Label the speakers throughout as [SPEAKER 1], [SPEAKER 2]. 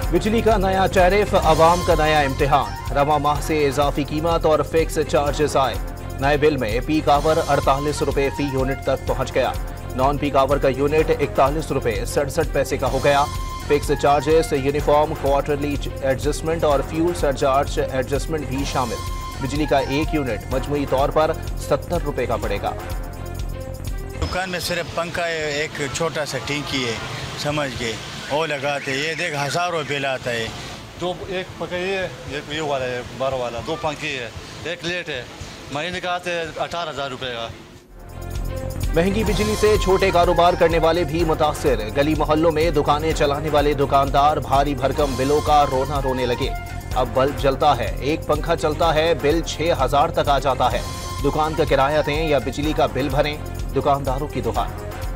[SPEAKER 1] बिजली का नया टैरिफ, अवाम का नया इम्तिहान। रवा माह से इजाफी कीमत और फिक्स चार्जेस आए। नए बिल में पीक आवर 48 रुपए फी यूनिट तक पहुंच गया। नॉन पीक आवर का यूनिट 41 रुपए 67 पैसे का हो गया। Fix charges, uniform, quarterly adjustment और फ्यूल सरचार्ज एडजस्टमेंट भी शामिल। बिजली का एक यूनिट मजमूई तौर पर 70 रुपए का पड़ेगा।
[SPEAKER 2] दुकान में सिर्फ पंखा है, एक छोटा सा टिंकी है, समझ गए, वो लगाते हैं। ये देख हज़ारों बिल आता है।
[SPEAKER 3] एक पंखा ये वाला है 12 वाला, 2 पंखे है, एक लेट है, महीने का आते हैं 18,000 रुपये का।
[SPEAKER 1] महंगी बिजली से छोटे कारोबार करने वाले भी मुतासिर। गली मोहल्लों में दुकानें चलाने वाले दुकानदार भारी भरकम बिलों का रोना रोने लगे। अब बल्ब जलता है, एक पंखा चलता है, बिल 6,000 तक आ जाता है। दुकान का किराया दें या बिजली का बिल भरें, दुकानदारों की दुकान।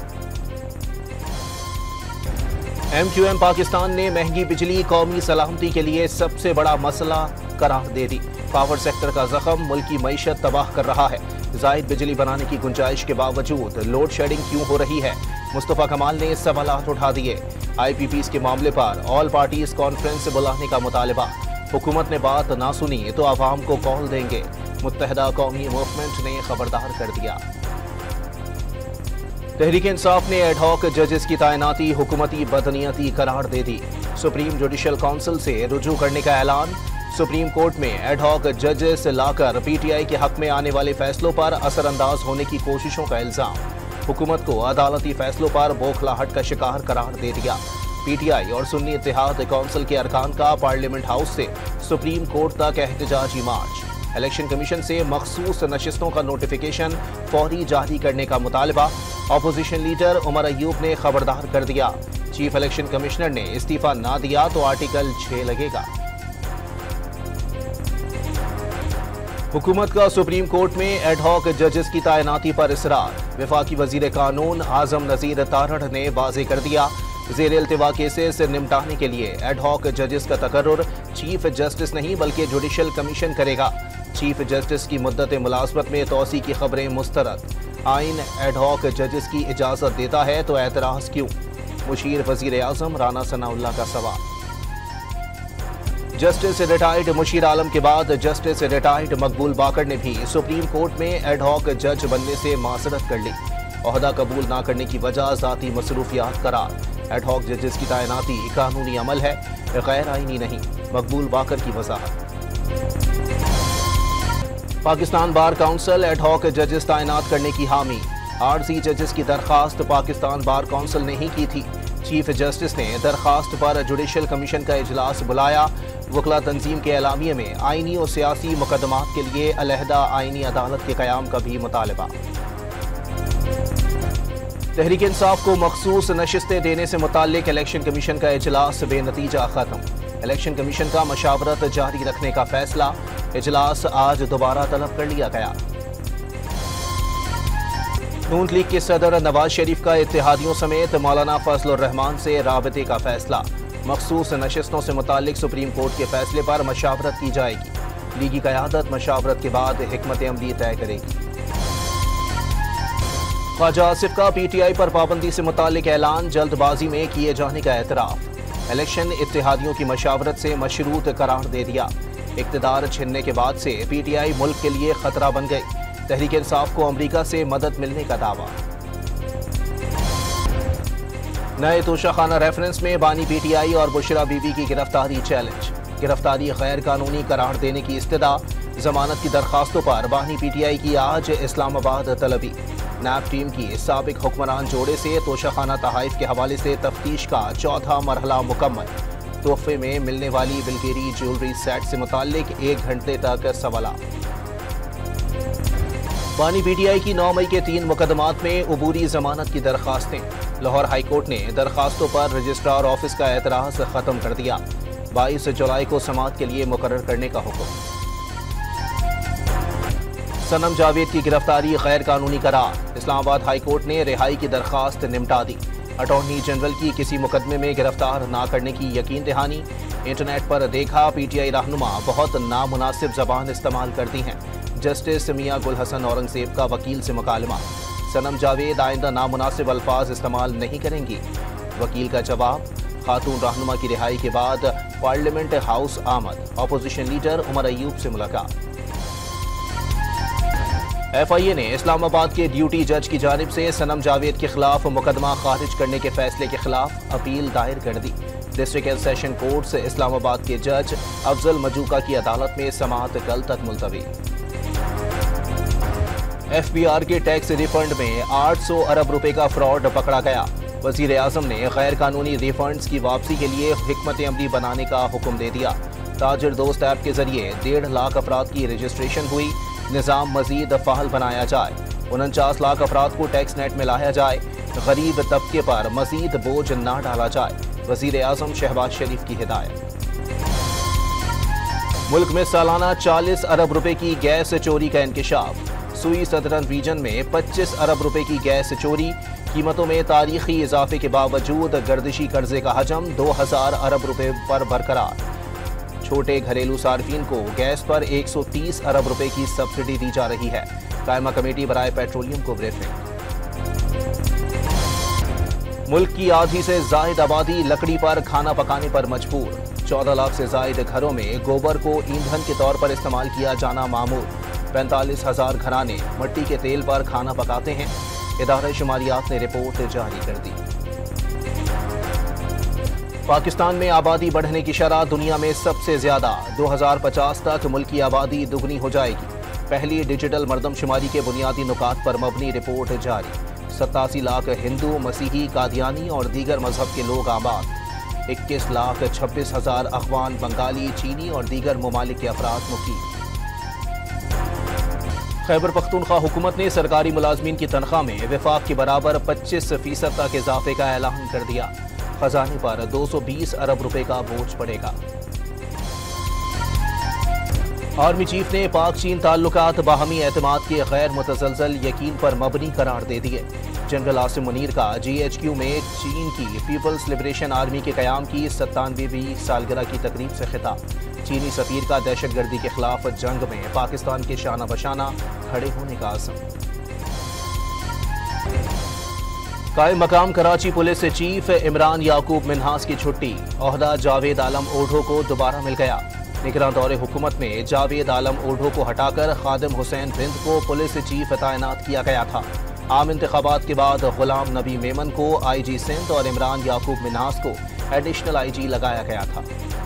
[SPEAKER 1] MQM पाकिस्तान ने महंगी बिजली कौमी सलामती के लिए सबसे बड़ा मसला करार दे दी। पावर सेक्टर का जख्म मुल्क की मईशत तबाह कर रहा है। जायद बिजली बनाने की गुंजाइश के बावजूद लोड शेडिंग क्यों हो रही है? मुस्तफा कमाल ने सवालात उठा दिए। IPPs के मामले पर ऑल पार्टीज कॉन्फ्रेंस बुलाने का मुतालबा। हुकूमत ने बात ना सुनी तो आवाम को कॉल देंगे। मुत्तहदा कौमी मूवमेंट ने खबरदार कर दिया। तहरीक इंसाफ ने एडहॉक जजेस की तैनाती हुकूमती बदनीयती करार दे दी। सुप्रीम जुडिशल काउंसिल से रुजू करने का ऐलान। सुप्रीम कोर्ट में एडहॉक जजेस लाकर PTI के हक में आने वाले फैसलों पर असरअंदाज होने की कोशिशों का इल्जाम। हुकूमत को अदालती फैसलों पर बौखलाहट का शिकार करार दे दिया। PTI और सुन्नी इत्तेहाद काउंसिल के अरकान का पार्लियामेंट हाउस से सुप्रीम कोर्ट तक एहतजाजी मार्च। इलेक्शन कमीशन से मखसूस नशिस्तों का नोटिफिकेशन फौरी जारी करने का मुतालबा। ऑपोजिशन लीडर उमर अयूब ने खबरदार कर दिया, चीफ इलेक्शन कमिश्नर ने इस्तीफा ना दिया तो आर्टिकल 6 लगेगा। हुकूमत का सुप्रीम कोर्ट में एडहॉक जजेस की तैनाती पर इसरार। वफाकी वजीर कानून आजम नजीर तारड़ ने वाज़ेह कर दिया, ज़ेर इल्तिवा केसेस निपटाने के लिए एडहॉक जजेस का तकर्रुर चीफ जस्टिस नहीं बल्कि जुडिशल कमीशन करेगा। चीफ जस्टिस की मुद्दत मुलाजमत में तोसी की खबरें मुस्तरद। आइन एडहॉक जजेस की इजाजत देता है तो एतराज क्यों? मुशीर वजीर आजम राना सनाउल्लाह का सवाल। जस्टिस रिटायर्ड मुशीर आलम के बाद जस्टिस रिटायर्ड मकबूल बाकर ने भी सुप्रीम कोर्ट में एडहॉक जज बनने से माजरत कर ली। ओहदा कबूल ना करने की वजह ज़ाती मसरूफियात करार। एडहॉक जजेस की तैनाती कानूनी अमल है, गैर आईनी नहीं। मकबूल बाकर की वजाहत। पाकिस्तान बार काउंसिल एडहॉक जजेस तैनात करने की हामी। आरजी जजेस की दरखास्त पाकिस्तान बार काउंसिल ने ही की थी। चीफ जस्टिस ने दरखास्त पर जुडिशल कमीशन का इजलास बुलाया। वकला तंजीम के एलामिये में आईनी और सियासी मुकदमात के लिए अलहदा आईनी अदालत के क़याम का भी मुतालबा। तहरीक इंसाफ को मखसूस नशिस्तें देने से मुताल्लिक इलेक्शन कमीशन का इजलास बेनतीजा खत्म। इलेक्शन कमीशन का मशावरत जारी रखने का फैसला। इजलास आज दोबारा तलब कर लिया गया। नून लीग के सदर नवाज शरीफ का इत्तेहादियों समेत मौलाना फजलुर रहमान से राबते का फैसला। मखसूस नशिस्तों से मुताल्लिक सुप्रीम कोर्ट के फैसले पर मशावरत की जाएगी। लीगी क़यादत मशावरत के बाद हिकमत अमली तय करेगी। ख्वाजा आसिफ का PTI पर पाबंदी से मुताल्लिक ऐलान, जल्दबाजी में किए जाने का एतराफ़। इलेक्शन इत्तेहादियों की मशावरत से मशरूत करार दे दिया। इक़्तिदार छिनने के बाद से PTI मुल्क के लिए खतरा बन गई। तहरीक इंसाफ को अमरीका से मदद मिलने का दावा। नए तोशाखाना रेफरेंस में बानी PTI और बुशरा बीबी की गिरफ्तारी चैलेंज। गिरफ्तारी गैर कानूनी करार देने की इस्तदा। जमानत की दरखास्तों पर बानी PTI की आज इस्लामाबाद तलबी। नैब टीम की साबिक हुक्मरान जोड़े से तोशाखाना तहाइफ के हवाले से तफ्तीश का चौथा मरहला मुकम्मल। तोहफे में मिलने वाली बिलगेरी ज्वेलरी सेट से मुताल्लिक 1 घंटे तक सवालात। बानी PTI की 9 मई के 3 मुकदमात में अबूरी जमानत की दरखास्तें। लाहौर हाईकोर्ट ने दरखास्तों पर रजिस्ट्रार ऑफिस का एतराज़ खत्म कर दिया। 22 जुलाई को समाअत के लिए मुकर्रर करने का हुक्म। सनम जावेद की गिरफ्तारी गैर कानूनी करार। इस्लामाबाद हाईकोर्ट ने रिहाई की दरखास्त निपटा दी। अटॉर्नी जनरल की किसी मुकदमे में गिरफ्तार ना करने की यकीन दहानी। इंटरनेट पर देखा PTI रहनुमा बहुत नामुनासिब जबान इस्तेमाल करती हैं। जस्टिस मियां गुल हसन औरंगजेब का वकील से मुकालमा। सनम जावेद आइंदा नामुनासिब अल्फाज इस्तेमाल नहीं करेंगी। वकील का जवाब, खातून रहनुमा की रिहाई के बाद पार्लियामेंट हाउस आमद, अपोजिशन लीडर उमर अयूब से मुलाकात। FIA ने इस्लामाबाद के ड्यूटी जज की जानिब से सनम जावेद के खिलाफ मुकदमा खारिज करने के फैसले के खिलाफ अपील दायर कर दी। डिस्ट्रिक्ट सेशन कोर्ट से इस्लामाबाद के जज अफजल मजूका की अदालत में समाअत कल तक मुलतवी। FBR के टैक्स रिफंड में 800 अरब रुपए का फ्रॉड पकड़ा गया। वजीर आजम ने गैर कानूनी रिफंड्स की वापसी के लिए हिकमत अमली बनाने का हुक्म दे दिया। ताजिर दोस्त ऐप के जरिए 1.5 लाख अफराद की रजिस्ट्रेशन हुई। निज़ाम मजीद फ़ाल बनाया जाए। 49 लाख अफराद को टैक्स नेट में लाया जाए। गरीब तबके पर मजीद बोझ न डाला जाए। वजीर आजम शहबाज शरीफ की हिदायत। मुल्क में सालाना 40 अरब रुपए की गैस चोरी का इंकशाफ। सुई सदरन रीजन में 25 अरब रुपए की गैस चोरी। कीमतों में तारीखी इजाफे के बावजूद गर्दिशी कर्जे का हजम 2000 अरब रुपए पर बरकरार। छोटे घरेलू सार्फिन को गैस पर 130 अरब रुपए की सब्सिडी दी जा रही है। कायमा कमेटी बराए पेट्रोलियम को ब्रीफिंग। मुल्क की आधी से जायद आबादी लकड़ी पर खाना पकाने पर मजबूर। 14 लाख से जायद घरों में गोबर को ईंधन के तौर पर इस्तेमाल किया जाना मामूल। 45,000 घराने मिट्टी के तेल पर खाना पकाते हैं। इदारे शुमारियात ने रिपोर्ट जारी कर दी। पाकिस्तान में आबादी बढ़ने की शरह दुनिया में सबसे ज्यादा। 2050 तक मुल्क की आबादी दुगनी हो जाएगी। पहली डिजिटल मरदमशुमारी के बुनियादी नुकात पर मबनी रिपोर्ट जारी। 87 लाख हिंदू, मसीही, कादियानी और दीगर मजहब के लोग आबाद। 21,26,000 अफगान, बंगाली, चीनी और दीगर ममालिक के अफराद मुकीम। खैबर पख्तूनख्वा हुकूमत ने सरकारी मुलाजमीन की तनख्वाह में विफाक के बराबर 25% तक इजाफे का ऐलान कर दिया। खजाने पर 220 अरब रुपए का बोझ पड़ेगा। आर्मी चीफ ने पाक चीन ताल्लुकात बाहमी एतमाद के गैर मुतसलसल यकीन पर मबनी करार दे दिए। जनरल आसिम मुनीर का GHQ में चीन की पीपल्स लिबरेशन आर्मी के कयाम की 97वीं सालगिरह की तकरीब से खिताब। चीनी सफीर का दहशतगर्दी के खिलाफ जंग में पाकिस्तान के शाना बशाना खड़े होने का आज़म। कायम मकाम कराची पुलिस चीफ इमरान याकूब मिन्हास की छुट्टी। ओहदा जावेद आलम ओढ़ो को दोबारा मिल गया। निगरान दौरे हुकूमत में जावेद आलम ओढ़ो को हटाकर खादिम हुसैन रिंद को पुलिस चीफ तैनात किया गया था। आम इंतखाबात के बाद गुलाम नबी मेमन को IG सिंध और इमरान याकूब मिन्हास को एडिशनल IG लगाया गया था।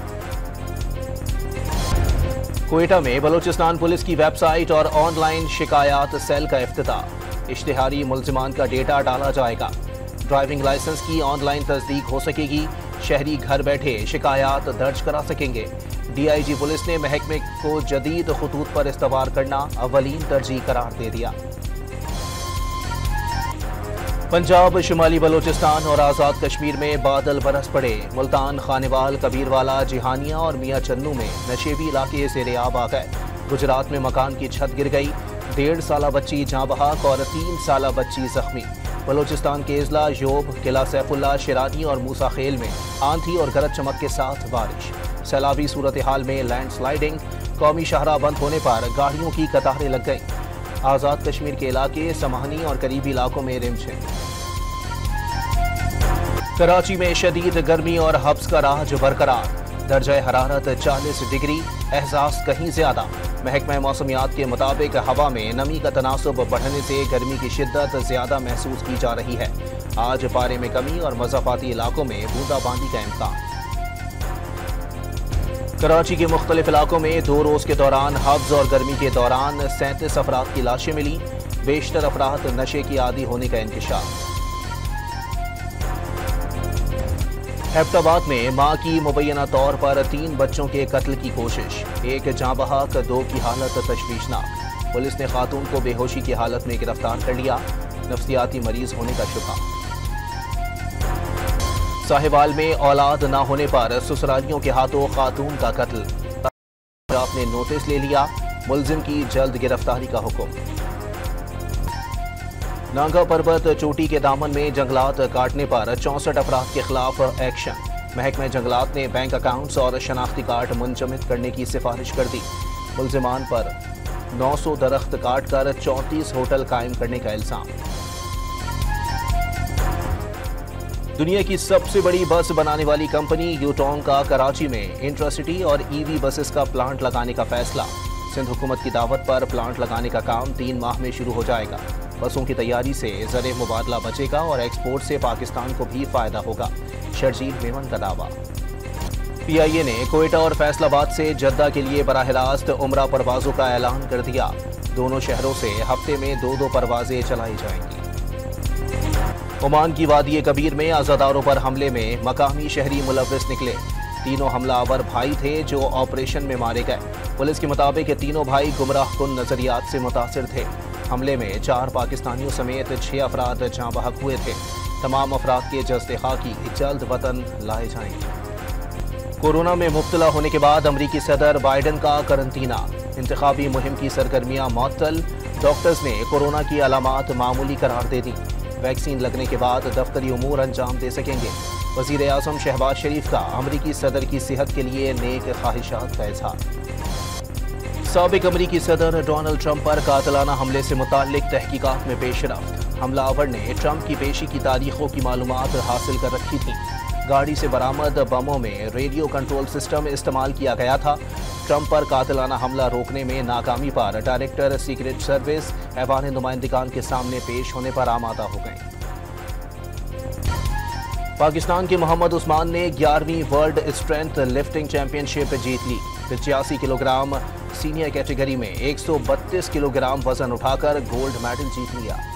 [SPEAKER 1] क्वेटा में बलोचिस्तान पुलिस की वेबसाइट और ऑनलाइन शिकायत सेल का इफ्तिताह। इश्तिहारी मुल्जिमान का डेटा डाला जाएगा। ड्राइविंग लाइसेंस की ऑनलाइन तस्दीक हो सकेगी। शहरी घर बैठे शिकायत दर्ज करा सकेंगे। DIG पुलिस ने महकमे को जदीद खतूत पर इस्तवार करना अवलीन तरजीह करार दे दिया। पंजाब, शुमाली बलोचिस्तान और आज़ाद कश्मीर में बादल बरस पड़े। मुल्तान, खानेवाल, कबीरवाला, जिहानिया और मियाँ चन्नू में नशेबी इलाके सेरेआब आ गए। गुजरात में मकान की छत गिर गई। 1.5 साला बच्ची जाँ बहक और 3 साला बच्ची जख्मी। बलोचिस्तान के इजला, योब, किला सैफुल्ला, शिरानी और मूसा खेल में आंधी और गरज चमक के साथ बारिश। सैलाबी सूरत हाल में लैंडस्लाइडिंग। कौमी शाहराह बंद होने पर गाड़ियों की कतारें लग गई। आज़ाद कश्मीर के इलाके समाहनी और करीबी इलाकों में रिमझिम। कराची में शदीद गर्मी और हब्स का राज बरकरार। दर्जा हरारत 40 डिग्री, एहसास कहीं ज्यादा। महकमा मौसमियात के मुताबिक हवा में नमी का तनासुब बढ़ने से गर्मी की शिद्दत ज्यादा महसूस की जा रही है। आज पारे में कमी और मज़ाफ़ाती इलाकों में बूंदाबांदी का इम्कान। कराची के मुख्तलिफ इलाकों में 2 रोज के दौरान हब्स और गर्मी के दौरान 37 अफराद की लाशें मिली। बेशतर अफराद नशे की आदी होने का इंकशाफ। हैदराबाद में मां की मुबैना तौर पर 3 बच्चों के कत्ल की कोशिश। 1 जाँ बहक, 2 की हालत तशवीशनाक। पुलिस ने खातून को बेहोशी की हालत में गिरफ्तार कर लिया। नफ्सियाती मरीज होने का शुबा। साहिवाल में औलाद न होने पर ससुरालियों के हाथों खातून का कत्ल। ने नोटिस ले लिया। मुलजिम की जल्द गिरफ्तारी का हुक्म। नांगा पर्वत चोटी के दामन में जंगलात काटने पर 64 अफराद के खिलाफ एक्शन। महकमा जंगलात ने बैंक अकाउंट्स और शनाख्ती कार्ड मुंजमद करने की सिफारिश कर दी। मुलजिमान पर 900 दरख्त काट कर 34 होटल कायम करने का इल्जाम। दुनिया की सबसे बड़ी बस बनाने वाली कंपनी यूटोंग का कराची में इंट्रासिटी और ईवी बसेस का प्लांट लगाने का फैसला। सिंध हुकूमत की दावत पर प्लांट लगाने का काम 3 माह में शुरू हो जाएगा। बसों की तैयारी से ज़र मुबादला बचेगा और एक्सपोर्ट से पाकिस्तान को भी फायदा होगा। शर्जील मेमन का दावा। PIA ने कोयटा और फैसलाबाद से जद्दा के लिए बराह रास्त उम्रा परवाजों का ऐलान कर दिया। दोनों शहरों से हफ्ते में 2-2 परवाजें चलाई जाएंगी। ओमान की वादी कबीर में अज़ादारों पर हमले में मकामी शहरी मुलव्विस निकले। तीनों हमलावर भाई थे जो ऑपरेशन में मारे गए। पुलिस के मुताबिक तीनों भाई गुमराहकुन नजरियात से मुतासिर थे। हमले में 4 पाकिस्तानियों समेत 6 अफराद जाँ बहक हुए थे। तमाम अफराद के जज्बे खाकी जल्द वतन लाए जाएंगे। कोरोना में मुब्तला होने के बाद अमरीकी सदर बाइडन का करंतना। इंतखाबी मुहिम की सरगर्मियां मअतल। डॉक्टर्स ने कोरोना की अलामात मामूली करार दे दी। वैक्सीन लगने के बाद दफ्तरी उमूर अंजाम दे सकेंगे। वज़ीर आज़म शहबाज शरीफ का अमरीकी सदर की सेहत के लिए नेक ख्वाहिशात का इज़हार। साबिक अमरीकी सदर डोनाल्ड ट्रंप पर कातिलाना हमले से मुताल्लिक तहकीकात में पेशरफ्त। हमलावर ने ट्रंप की पेशी की तारीखों की मालूमात हासिल कर रखी थी। गाड़ी से बरामद बमों में रेडियो कंट्रोल सिस्टम इस्तेमाल किया गया था। ट्रंप पर कातिलाना हमला रोकने में नाकामी पर डायरेक्टर सीक्रेट सर्विस ऐवान नुमाइंदगान के सामने पेश होने पर आमादा हो गए। पाकिस्तान के मोहम्मद उस्मान ने 11वीं वर्ल्ड स्ट्रेंथ लिफ्टिंग चैंपियनशिप जीत ली। 85 किलोग्राम सीनियर कैटेगरी में 132 किलोग्राम वजन उठाकर गोल्ड मेडल जीत लिया।